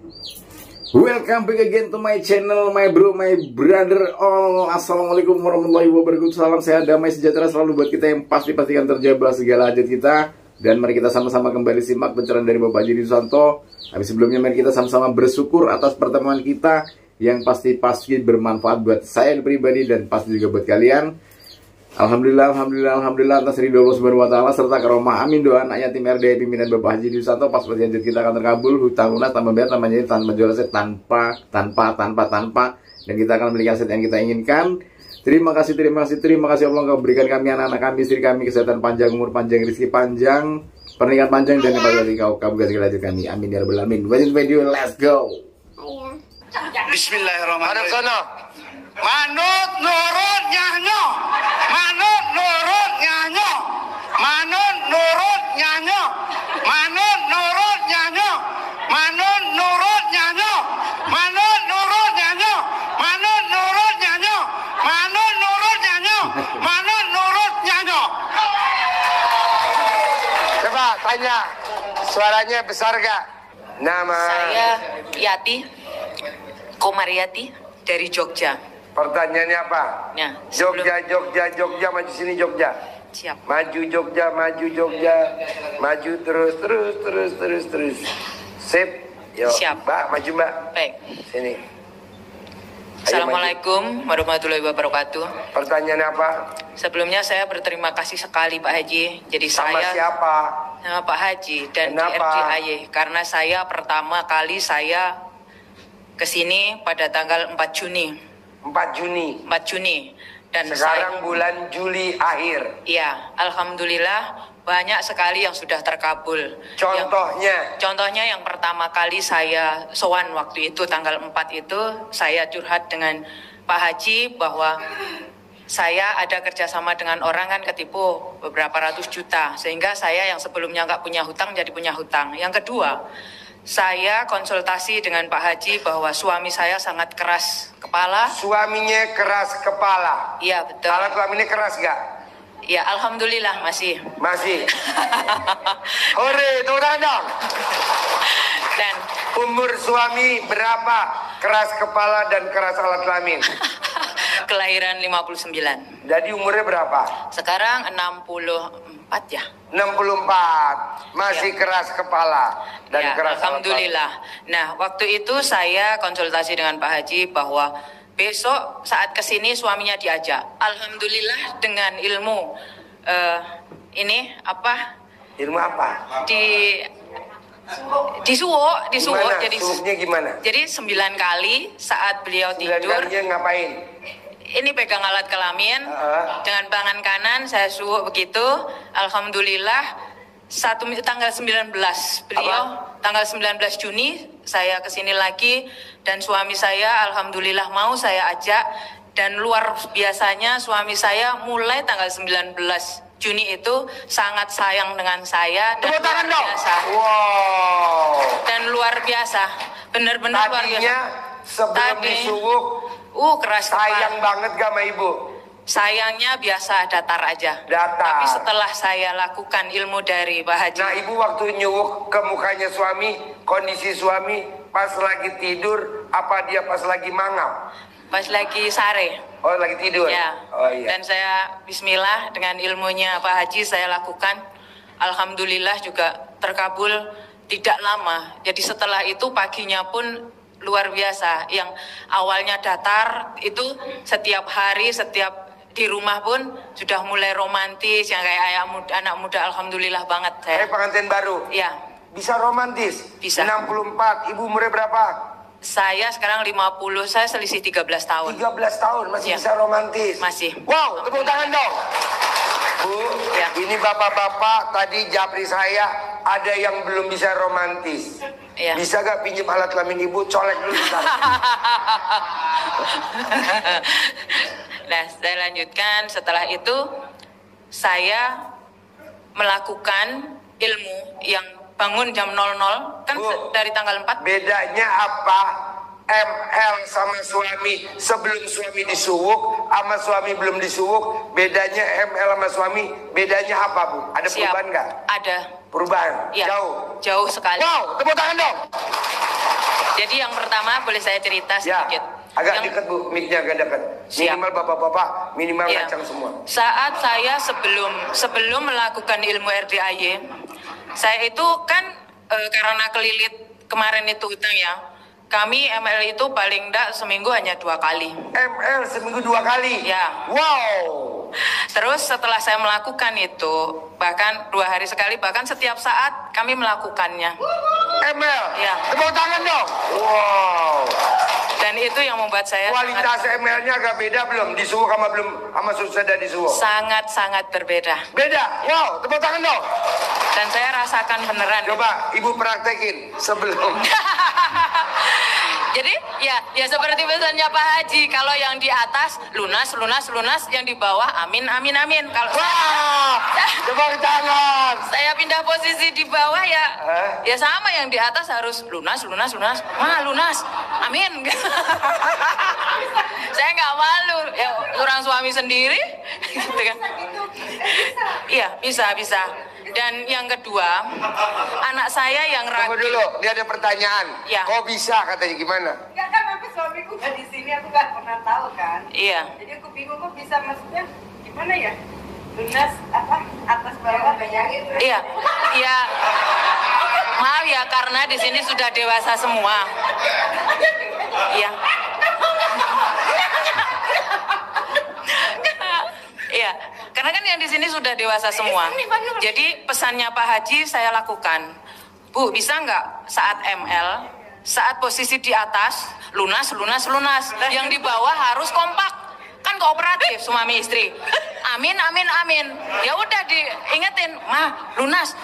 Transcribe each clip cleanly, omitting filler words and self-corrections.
Welcome back again to my channel, my bro, my brother all. Assalamualaikum warahmatullahi wabarakatuh. Salam sehat, damai, sejahtera selalu buat kita yang pastikan terjabah segala hajat kita. Dan mari kita sama-sama kembali simak pencerahan dari Bapak Haji Susanto. Tapi sebelumnya mari kita sama-sama bersyukur atas pertemuan kita yang pasti bermanfaat buat saya pribadi dan pasti juga buat kalian. Alhamdulillah atas ridho Allah Subhanahu wa taala serta karomah amin doa anak yatim RDI pimpinan Bapak Haji Susanto pas perjanjian kita akan terkabul, hutang lunas tambah bayar tambah jadi tanpa jual aset tanpa dan kita akan memiliki aset yang kita inginkan. Terima kasih Allah engkau berikan kami anak-anak kami, istri kami kesehatan panjang, umur panjang, rezeki panjang, pernikahan panjang dan yang paling kau kabulkan segala hajat kami. Amin ya rabbal alamin. Lanjut video, let's go. Bismillahirrahmanirrahim. Manut nurut nyanyo, manut nurut nyanyo, manut nurut nyanyo, manut nurut nyanyo, manut nurut nyanyo, manut nurut nyanyo, manut nurut nyanyo, manut nurut nyanyo, manut nurut nyanyo. Coba tanya, suaranya besar gak? Nama saya Yati Komariati dari Jogja. Pertanyaannya apa? Nah, Jogja, maju sini Jogja. Siap. Maju Jogja, maju terus. Sip. Yo, Siap. Mbak, maju Mbak. Baik. Sini. Assalamualaikum warahmatullahi wabarakatuh. Pertanyaannya apa? Sebelumnya saya berterima kasih sekali Pak Haji. Jadi Sama saya siapa? sama Pak Haji dan Kenapa? DRDAY karena saya pertama kali saya kesini pada tanggal 4 Juni. 4 Juni. Dan Sekarang bulan Juli akhir. Iya, alhamdulillah banyak sekali yang sudah terkabul. Contohnya? Yang pertama kali saya sowan waktu itu tanggal 4 itu saya curhat dengan Pak Haji bahwa saya ada kerjasama dengan orang kan ketipu beberapa ratus juta sehingga saya yang sebelumnya nggak punya hutang jadi punya hutang. Yang kedua, saya konsultasi dengan Pak Haji bahwa suami saya sangat keras kepala. Suaminya keras kepala? Iya betul. Alat kelaminnya keras gak? Ya alhamdulillah masih. Hore, tepuk tangan dong. Dan umur suami berapa? Keras kepala dan keras alat kelamin? kelahiran 59. Jadi umurnya berapa? Sekarang 64 ya. 64. Masih ya. Keras kepala dan ya, keras alhamdulillah. Nah, waktu itu saya konsultasi dengan Pak Haji bahwa besok saat kesini suaminya diajak. Alhamdulillah dengan ilmu ini apa? Ilmu apa? Disuwuk. Jadi suwuknya gimana? Jadi 9 kali saat beliau 9 tidur. Kalinya ngapain? Ini pegang alat kelamin dengan tangan kanan saya suwuk begitu. Alhamdulillah tanggal 19 beliau tanggal 19 Juni saya kesini lagi dan suami saya alhamdulillah mau saya ajak dan luar biasanya suami saya mulai tanggal 19 Juni itu sangat sayang dengan saya dan luar biasa. Wow. Dan luar biasa. Benar-benar luar biasa. Sebelum disuwuk keras sayang kepala. banget gak sama ibu? Sayangnya biasa datar aja. Datar. Tapi setelah saya lakukan ilmu dari Pak Haji. Nah ibu waktu nyuwuk ke mukanya suami, kondisi suami pas lagi tidur apa dia pas lagi mangap? Pas lagi sare. Oh lagi tidur? Ya. Oh iya. Dan saya bismillah dengan ilmunya Pak Haji saya lakukan. Alhamdulillah juga terkabul tidak lama. Jadi setelah itu paginya pun luar biasa. Yang awalnya datar itu setiap hari, setiap di rumah pun sudah mulai romantis. Yang kayak anak muda alhamdulillah banget saya. Pengantin baru? Ya. Bisa romantis? Bisa. 64, ibu umurnya berapa? Saya sekarang 50, saya selisih 13 tahun. 13 tahun masih ya. Bisa romantis? Masih. Wow, tepuk tangan dong. Bu, ya. Ini bapak-bapak tadi japri saya ada yang belum bisa romantis. Ya. Bisa gak pinjem alat kelamin ibu? Colek dulu. Nah, saya lanjutkan. Setelah itu saya melakukan ilmu yang bangun jam 00 kan Bu, dari tanggal 4. Bedanya apa ML sama suami sebelum suami disuwuk sama suami belum disuwuk? Bedanya ML sama suami bedanya apa Bu? Ada perubahan nggak? Ada. Perubahan? Ya, jauh? Jauh sekali. Wow, tepuk tangan dong. Jadi yang pertama boleh saya cerita Ya, sedikit. agak Yang- dekat Bu, mic-nya agak dekat. Siap. Minimal bapak-bapak, minimal Iya. ngacang semua. Saat saya sebelum melakukan ilmu RDAY, saya itu kan karena kelilit kemarin itu hutang ya. Kami ML itu paling enggak seminggu hanya 2 kali. ML seminggu 2 kali. Ya. Wow. Terus setelah saya melakukan itu, bahkan 2 hari sekali, bahkan setiap saat kami melakukannya. ML. Ya. Tepuk tangan dong. Wow. Dan itu yang membuat saya Kualitas ML-nya agak beda belum? Disuwuk sama sudah disuwuk. sangat berbeda. Beda. Wow, tepuk tangan dong. Dan saya rasakan beneran. Coba Ibu praktekin sebelum. Jadi ya seperti pesannya Pak Haji, kalau yang di atas lunas, yang di bawah amin. Kalau Wah, tepuk tangan. saya pindah posisi di bawah ya sama, yang di atas harus lunas, lunas, amin. Saya nggak malu, ya orang suami sendiri, gitu kan? Iya bisa. Dan yang kedua, anak saya yang Tunggu ragu. dulu, dia ada pertanyaan. Ya. Kok bisa katanya gimana? Enggak kan, tapi suamiku nggak di sini, aku nggak pernah tahu kan. Iya. Jadi aku bingung kok bisa, maksudnya gimana ya? Lunas apa? Atas bawah bayangin. Iya. Maaf ya, karena di sini sudah dewasa semua. Iya. Iya, karena kan yang di sini sudah dewasa semua. Jadi pesannya Pak Haji saya lakukan. Bu, bisa nggak saat ML, saat posisi di atas lunas, yang di bawah harus kompak. Kan kooperatif suami istri. Amin. Ya udah diingetin, "Ma, lunas."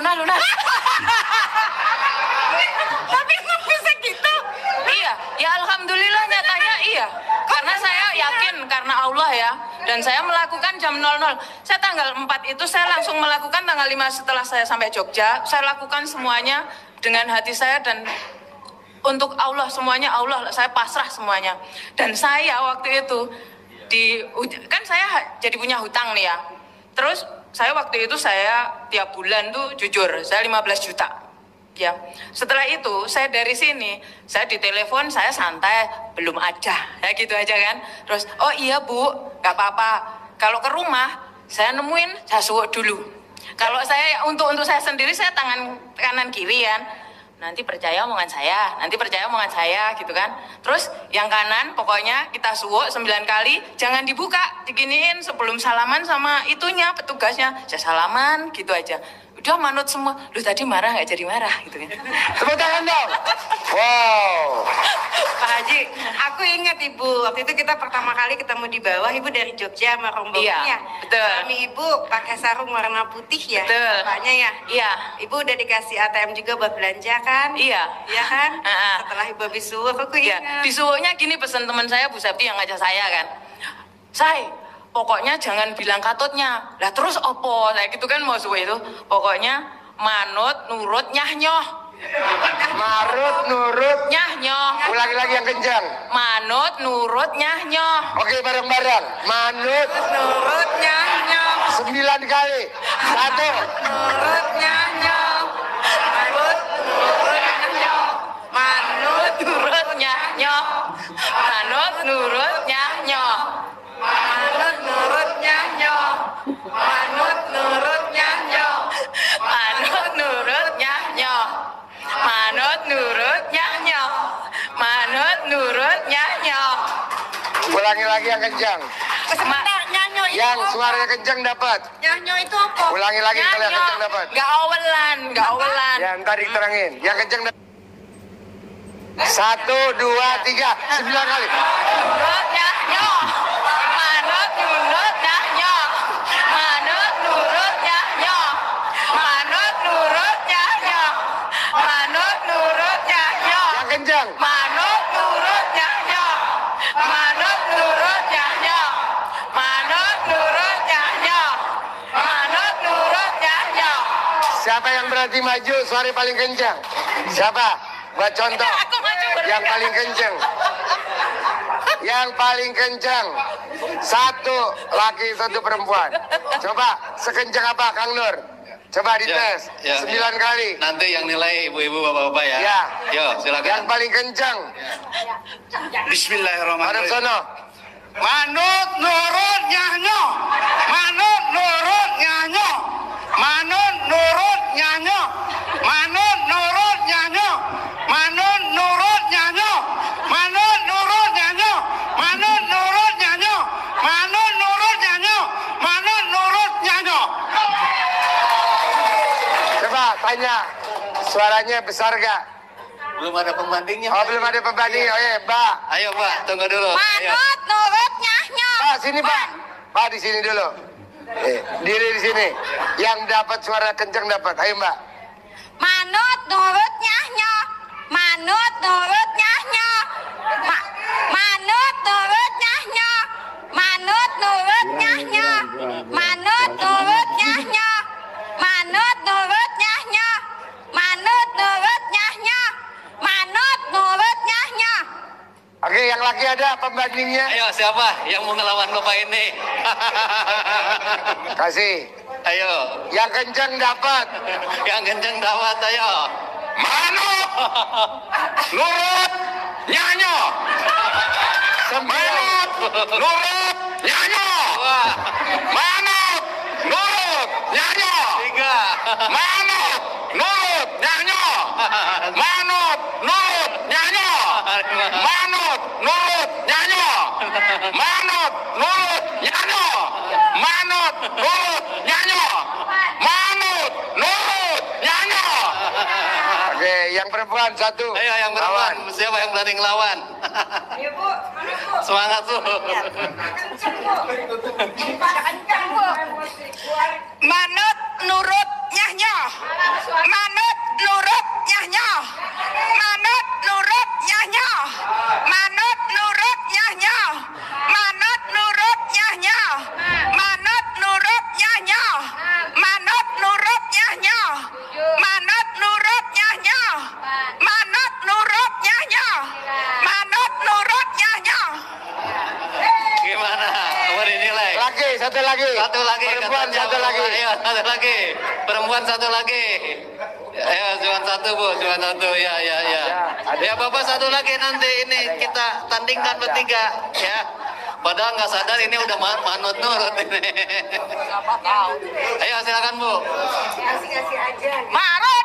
Tapi kok bisa gitu? Iya, ya alhamdulillah nyatanya iya. Karena saya yakin karena Allah ya. Dan saya melakukan jam 00. Saya tanggal 4 itu saya langsung melakukan, tanggal 5 setelah saya sampai Jogja, saya lakukan semuanya dengan hati saya dan untuk Allah, semuanya Allah, saya pasrah semuanya. Dan saya waktu itu kan saya jadi punya hutang nih ya. Terus saya waktu itu tiap bulan tuh jujur saya 15 juta. Ya, setelah itu saya dari sini, saya ditelepon, saya santai, belum ada, ya gitu aja kan. Terus, oh iya Bu, nggak apa-apa. Kalau ke rumah, saya nemuin, saya suwuk dulu. Kalau saya untuk saya sendiri, saya tangan kanan kiri kan. Nanti percaya omongan saya, gitu kan. Terus yang kanan, pokoknya kita suwuk 9 kali, jangan dibuka, diginiin sebelum salaman sama itunya, petugasnya. Saya salaman, gitu aja. Udah manut semua. Lu tadi marah nggak jadi marah gitu kan. Tepuk tangan dong. Wow. Pak Haji, aku ingat Ibu, waktu itu kita pertama kali ketemu di bawah, Ibu dari Jogja sama rombongannya. Iya, betul. Suami Ibu pakai sarung warna putih ya, Betul. bapaknya ya. Iya. Ibu udah dikasih ATM juga buat belanja kan? Iya. Iya kan? Heeh. Setelah Ibu habis suwuk, aku Ya, ingat. di suwuknya gini pesan teman saya, Bu Septi yang ngajak saya kan. Pokoknya jangan bilang katutnya. Lah terus opo? Saya gitu kan mau suwe itu. Pokoknya manut, nurut, nyahnyoh. Marut, nurut. Nyahnyoh. Ulangi lagi yang kencang. Manut, nurut, nyahnyoh. Oke, bareng-bareng. Manut Nurut nyanyo, 9 kali. 1. nurut nyanyo, manut nyanyo, manut Nurut, nyahnyoh. Manut, nurut, nyahnyoh. manut nurut nyanyo, manut nurut nyanyo. Manut, nurut, nyahnyoh. Manut, nurut, nyahnyoh. Manut, nurut, nyahnyoh. Ulangi lagi yang kencang. Sebentar, nyanyo itu Yang apa? suaranya kencang dapat. Nyanyo itu apa? Ulangi lagi kalau yang kencang dapat. Gak awelan. Ya, ntar diterangin. Yang kencang dapat. 1, 2, 3. 9 kali. Nurut, nyahnyoh. Manut, nurut, nyahnyoh. Manut, nurut, nyahnyoh. Manut, nurut, nyahnyoh. Manut, nurut, nyahnyoh. Yang kencang. Manut, nurut, nyahnyoh. Manut, nurut, nyahnyoh. Manut, nurut, nyahnyoh. Manut, nurut, nyahnyoh. Siapa yang berarti maju suara paling kencang? Siapa? Buat contoh. Aku maju berdua. Yang paling kencang. Yang paling kencang. 1 laki 1 perempuan. Coba sekencang apa Kang Nur? Coba dites. Ya, 9 ya. kali. Nanti yang nilai ibu-ibu bapak-bapak ya. Ya. Yo, silakan. Yang paling kencang. Bismillahirrahmanirrahim. Hadap sono. Manut nurut nyanyo. Manut nurut nyanyo. Manut nurut nyanyo. Manut nurut nyanyo. Manut nurut nyanyo. Manut nurut nyanyo. Manut nurut nyanyo. Manut nurut nyanyo. Manut nurut nyanyo. Coba tanya. Suaranya besar gak? Belum ada pembandingnya. Oh, belum ada pembanding. Oke, Mbak. Ayo, Pak, tunggu dulu. Ayo. Manut nurut nyanyo. Pak, sini, Pak. Pak, di sini dulu. Diri di sini. Yang dapat suara kencang dapat. Ayo, Mbak. Manut nurut nyanyo. Manut nurut nyanyo. Manut nurut nyanyo. Manut nurut nyanyo. Manut nurut nyanyo. Manut nurut nyanyo. Manut nurut nyanyo. Manut nurut nyanyo. Oke, yang laki ada pembandingnya. Ayo, siapa yang mau ngelawan Bapak ini? Kasih. Ayo, Yang kencang dapat. yang kenceng dapat, ayo. Manut nurut nyanyo. Manut nurut nyanyo. Manut nurut nyanyo. 3. Manut nurut nyanyo. Manut nurut nyanyo. Manut nurut nyanyo. Manut nurut nyanyo. Manut nurut nyanyo. Manut nurut nyanyo. Oke, yang perempuan satu. Ayo yang Lawan. berlawan, siapa yang berani ngelawan? Semangat tuh. Manut nurut nyanyo. Manut nurut nyanyo. Manut nurut nyanyo. Manut nurut nyanyo. Manut nurut nyanyo. Manut nurut nyanyo. Manut nurut nyanyo. Manut nurut nyanyo. Manut nurut nyanyo. Manut nurut nyanyo. Gimana? Mau dinilai? Laki, satu lagi. Satu lagi. Perempuan katanya, satu Bu. lagi. Ayo, satu lagi. Perempuan satu lagi. Ayo, cuma satu, Bu. Cuma satu. Ya, ya, ya. ada. Ya, Bapak satu lagi nanti ini kita tandingkan bertiga. Ya. Padahal nggak sadar ini udah manut nurut ini. Ayo, silakan, Bu. Marut.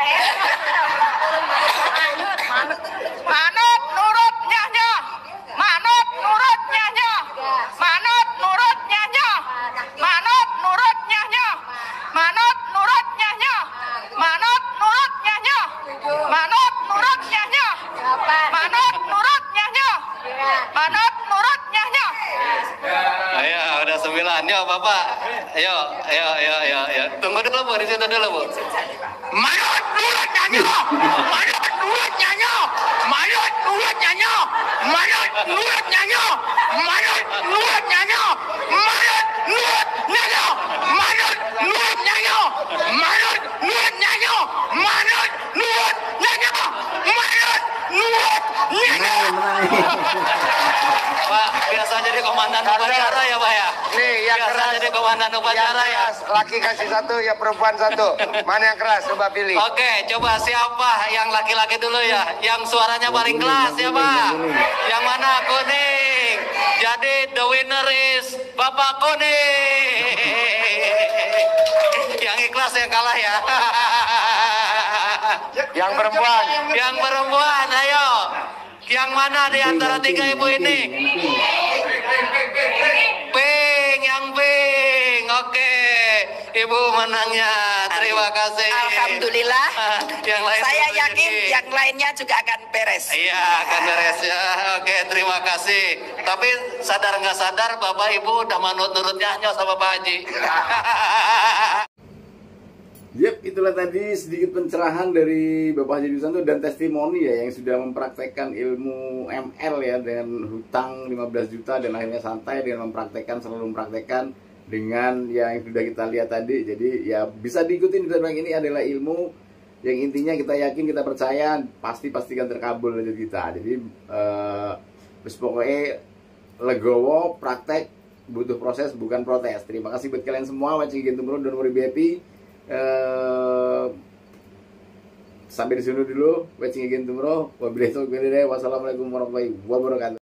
Manut nurut nyanyo. Manut nurut nyanyo. Manut nurut nyanyo. Manut nurut nyanyo. Manut nurut nyanyo. Manut nurut nyanyo. Manut nurut nyanyo. Manut nurut nyanyo. Manut nurut nyanyo. Ayo, udah 9. Yo, Bapak. Ayo, ayo, ayo, ayo, ayo. Tunggu dulu, Bu. Di situ dulu, Bu. Manut nurut nyanyo. Manut nurut nyanyo. Manut nurut nyanyo. Manut nurut nyanyo. Manut nurut nyanyo. Manut nurut nyanyo. Manut nurut nyanyo. Manut nurut nyanyo. Manut nurut nyanyo. Manut nurut nyanyo. Pak, biasa jadi komandan upacara ya, Pak ya? Nih, yang Biasa keras. jadi komandan Yang upacara ya? keras. Laki kasih satu, ya perempuan satu. Mana yang keras? Coba pilih. Oke, coba siapa yang laki-laki dulu ya? Yang suaranya paling keras ya, Pak? Yang mana? Kuning. Jadi the winner is Bapak Kuning. Yang ikhlas yang kalah ya. Yang perempuan. Yang perempuan, ayo. Yang mana di antara tiga ibu ini? Pink, yang pink. Oke, ibu menangnya. Terima kasih. Alhamdulillah. Yang lain Saya dulu yakin jadi. yang lainnya juga akan beres. Iya, akan beres ya. Oke, terima kasih. Tapi sadar nggak sadar, Bapak Ibu udah manut nurutnya sama Pak Haji. Yep, itulah tadi sedikit pencerahan dari Bapak Haji Dusanto dan testimoni ya yang sudah mempraktekkan ilmu ML ya dengan hutang 15 juta dan akhirnya santai dengan selalu mempraktekkan dengan yang sudah kita lihat tadi. Jadi ya bisa diikuti di dalam ini adalah ilmu yang intinya kita yakin, kita percaya pastikan terkabul rezeki kita. Jadi terus pokoknya legowo, praktek, butuh proses bukan protes. Terima kasih buat kalian semua watching Gentumro, don't worry be happy. Sampai di sini dulu. Wassalamualaikum warahmatullahi wabarakatuh.